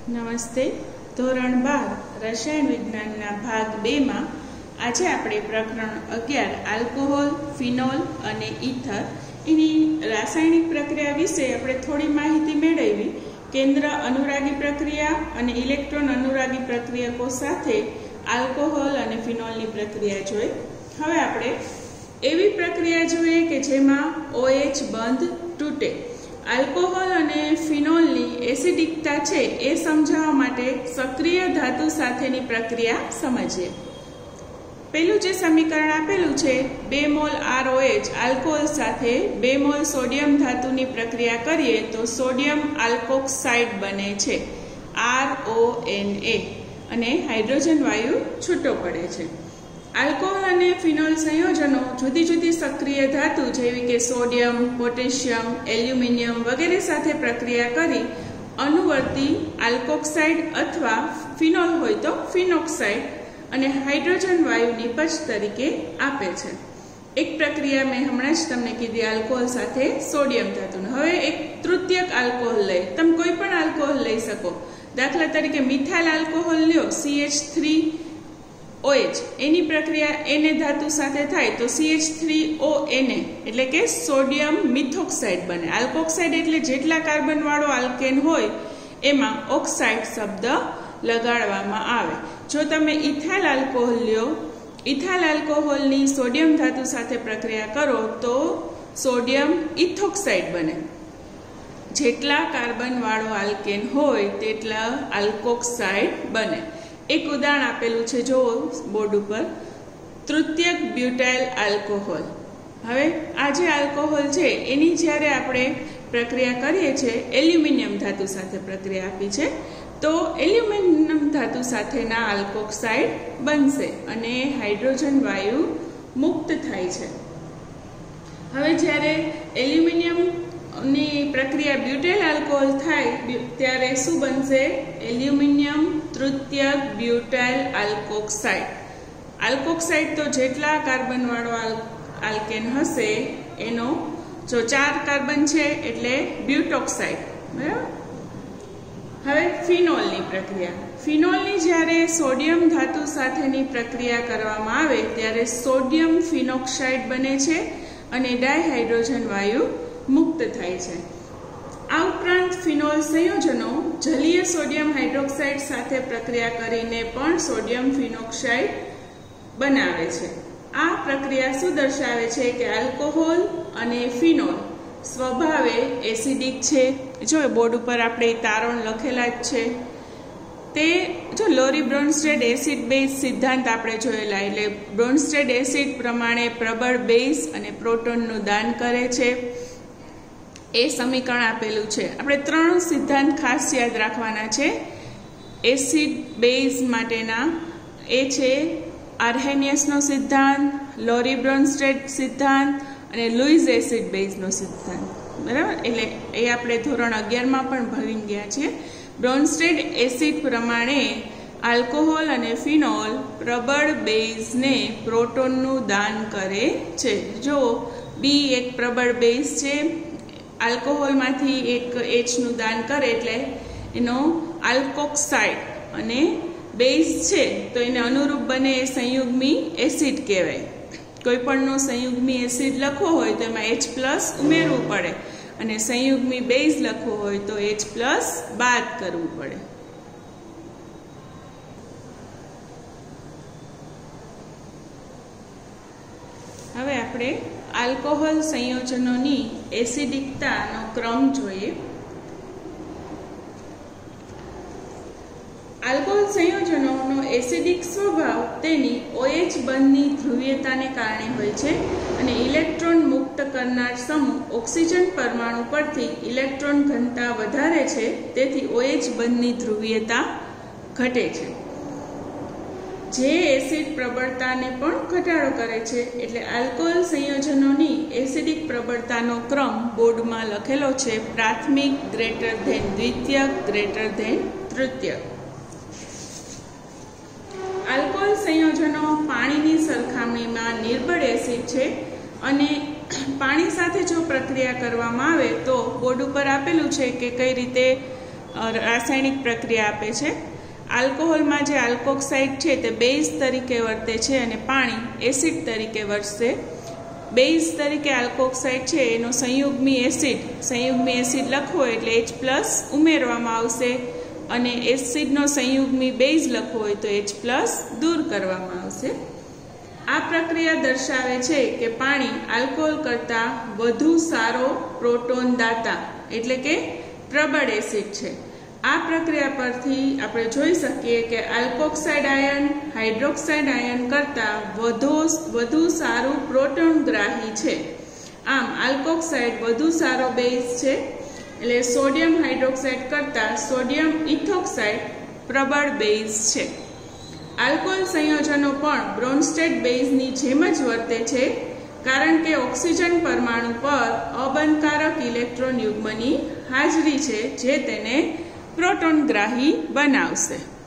નમસ્તે. ધોરણ 12 રસાયણ વિજ્ઞાનના ભાગ 2 માં આજે આપણે પ્રકરણ 11 આલ્કોહોલ, ફિનોલ અને ઈથર એની રાસાયણિક પ્રક્રિયા વિશે આપણે થોડી માહિતી મેળવી. કેન્દ્ર અનુરાગી પ્રક્રિયા અને ઇલેક્ટ્રોન અનુરાગી પ્રક્રિયકો સાથે આલ્કોહોલ અને ફિનોલની પ્રક્રિયા જોઈ. હવે આપણે એવી પ્રક્રિયા જોઈએ કે જેમાં OH બંધ તૂટે. આલ્કોહોલ અને ફિનોલની એસિડિકતા છે એ સમજાવવા માટે સક્રિય ધાતુ સાથેની પ્રક્રિયા સમજીએ. પહેલું જે સમીકરણ આપેલું છે 2 મોલ ROH આલ્કોહોલ સાથે 2 મોલ સોડિયમ ધાતુની પ્રક્રિયા કરીએ તો સોડિયમ આલ્કોક્સાઇડ બને છે RONA અને હાઇડ્રોજન વાયુ છૂટો પડે છે. આલ્કોહોલ અને ફિનોલ સંયોજનો જુદી જુદી સક્રિય ધાતુ જેવી કે સોડિયમ, પોટેશિયમ, એલ્યુમિનિયમ વગેરે સાથે પ્રક્રિયા કરી અનુવર્તી આલ્કોક્સાઇડ અથવા ફિનોલ હોય તો ફિનોક્સાઇડ અને હાઇડ્રોજન વાયુ નિપજ તરીકે આપે છે. એક પ્રક્રિયા મેં હમણાં જ તમને કીધી આલ્કોહોલ સાથે સોડિયમ ધાતુનું. હવે એક તૃતીયક આલ્કોહોલ લઈ, તમે કોઈ પણ આલ્કોહોલ લઈ શકો. દાખલા તરીકે મિથાઇલ આલ્કોહોલ લ્યો CH3OH, એની પ્રક્રિયા Na ધાતુ સાથે થાય તો CH3ONA એટલે કે સોડિયમ મિથોક્સાઇડ બને. આલ્કોક્સાઇડ એટલે જેટલા કાર્બન વાળો આલ્કેન હોય એમાં ઓક્સાઇડ શબ્દ લગાડવામાં આવે. જો તમે ઇથાઇલ આલ્કોહોલ લ્યો, ઇથાઇલ આલ્કોહોલની સોડિયમ ધાતુ સાથે પ્રક્રિયા કરો તો સોડિયમ ઇથોક્સાઇડ બને. જેટલા કાર્બન વાળો આલ્કેન હોય તેટલા આલ્કોક્સાઇડ બને. એક ઉદાહરણ આપેલું છે જો બોર્ડ ઉપર, તૃતીયક બ્યુટાઇલ આલ્કોહોલ. હવે આ જે આલ્કોહોલ છે એની જ્યારે આપણે પ્રક્રિયા કરીએ છીએ એલ્યુમિનિયમ ધાતુ સાથે પ્રક્રિયા આપી છે તો એલ્યુમિનિયમ ધાતુ સાથેના આલ્કોક્સાઇડ બનશે અને હાઇડ્રોજન વાયુ મુક્ત થાય છે. હવે જ્યારે એલ્યુમિનિયમની પ્રક્રિયા બ્યુટાઇલ આલ્કોહોલ થાય ત્યારે શું બનશે? એલ્યુમિનિયમ તૃતીયક બ્યુટાઇલ આલ્કોક્સાઇડ. આલ્કોક્સાઇડ તો જેટલા કાર્બન વાળો આલ્કેન હશે એનો જો 4 કાર્બન છે એટલે બ્યુટોક્સાઇડ. બરાબર. હવે ફિનોલની પ્રક્રિયા. ફિનોલની જ્યારે સોડિયમ ધાતુ સાથેની પ્રક્રિયા કરવામાં આવે ત્યારે સોડિયમ ફિનોક્સાઇડ બને છે અને ડાયહાઇડ્રોજન વાયુ મુક્ત થાય છે. આ ઉપરાંત ફિનોલ સંયોજનો જલીય સોડિયમ હાઇડ્રોક્સાઇડ સાથે પ્રક્રિયા કરીને પણ સોડિયમ ફિનોક્સાઇડ બનાવે છે. આ પ્રક્રિયા શું દર્શાવે છે કે આલ્કોહોલ અને ફિનોલ સ્વભાવે એસિડિક છે. જો બોર્ડ ઉપર આપણે તારણ લખેલા જ છે તે જો લોરી બ્રોન્સ્ટેડ એસિડ બેઝ સિદ્ધાંત આપણે જોયેલા, એટલે બ્રોન્સ્ટેડ એસિડ પ્રમાણે પ્રબળ બેઝ અને પ્રોટોનનું દાન કરે છે એ સમીકરણ આપેલું છે. આપણે 3 સિદ્ધાંત ખાસ યાદ રાખવાના છે એસિડ બેઝ માટેના. એ છે આર્હેનિયસનો સિદ્ધાંત, લોરી બ્રોન્સ્ટેડ સિદ્ધાંત અને લુઈસ એસિડ બેઝનો સિદ્ધાંત. બરાબર. એટલે એ આપણે ધોરણ 11 માં પણ ભણી ગયા છીએ. બ્રોન્સ્ટેડ એસિડ પ્રમાણે આલ્કોહોલ અને ફિનોલ પ્રબળ બેઝને પ્રોટોનનું દાન કરે છે. જો બી એક પ્રબળ બેઝ છે, આલ્કોહોલમાંથી એક H નું દાન કરે એટલે એનો આલ્કોક્સાઇડ અને બેઝ છે તો એને અનુરૂપ બને એ સંયુગ્મી એસિડ કહેવાય. કોઈ પણનો સંયુગ્મી એસિડ લખવો હોય તો એમાં H+ ઉમેરવું પડે અને સંયુગ્મી બેઝ લખવો હોય તો H+ બાદ કરવું પડે. હવે આપણે આલ્કોહોલ સંયોજનોની એસિડિકતાનો ક્રમ જોઈએ. આલ્કોહોલ સંયોજનોનો એસિડિક સ્વભાવ તેની OH બંધની ધ્રુવીયતાને કારણે હોય છે અને ઇલેક્ટ્રોન મુક્ત કરનાર સમૂહ ઓક્સિજન પરમાણુ પરથી ઇલેક્ટ્રોન ઘનતા વધારે છે, તેથી OH બંધની ધ્રુવીયતા ઘટે છે. જે એસિડ પ્રબળતાને પણ ઘટાડો કરે છે. એટલે આલ્કોહોલ સંયોજનોની એસિડિક પ્રબળતાનો ક્રમ બોર્ડમાં લખેલો છે પ્રાથમિક ગ્રેટર ધેન દ્વિતીયક ગ્રેટર ધેન તૃતીયક. આલ્કોહોલ સંયોજનો પાણીની સરખામણીમાં નિર્બળ એસિડ છે અને પાણી સાથે જો પ્રક્રિયા કરવામાં આવે તો બોર્ડ ઉપર આપેલું છે કે કઈ રીતે રાસાયણિક પ્રક્રિયા આપે છે. આલ્કોહોલમાં જે આલ્કોક્સાઇડ છે તે બેઝ તરીકે વર્તે છે અને પાણી એસિડ તરીકે વર્તે. બેઝ તરીકે આલ્કોક્સાઇડ છે એનો સંયુગ્મી એસિડ લખવો એટલે H+ ઉમેરવામાં આવશે અને એસિડનો સંયુગ્મી બેઝ લખવો હોય તો H+ દૂર કરવામાં આવશે. આ પ્રક્રિયા દર્શાવે છે કે પાણી આલ્કોહોલ કરતાં વધુ સારો પ્રોટોન દાતા એટલે કે પ્રબળ એસિડ છે. આ પ્રક્રિયા પરથી આપણે જોઈ શકીએ કે આલ્કોક્સાઇડ આયન હાઇડ્રોક્સાઇડ આયન કરતાં વધુ સારું પ્રોટોનગ્રાહી છે. આમ આલ્કોક્સાઇડ વધુ સારો બેઝ છે એટલે સોડિયમ હાઇડ્રોક્સાઇડ કરતાં સોડિયમ ઇથોક્સાઇડ પ્રબળ બેઝ છે. આલ્કોહોલ સંયોજનો પણ બ્રોન્સ્ટેડ બેઝની જેમ જ વર્તે છે કારણ કે ઓક્સિજન પરમાણુ પર અબંધકારક ઇલેક્ટ્રોન યુગ્મની હાજરી છે જે તેને પ્રોટોનગ્રાહી બનાવશે.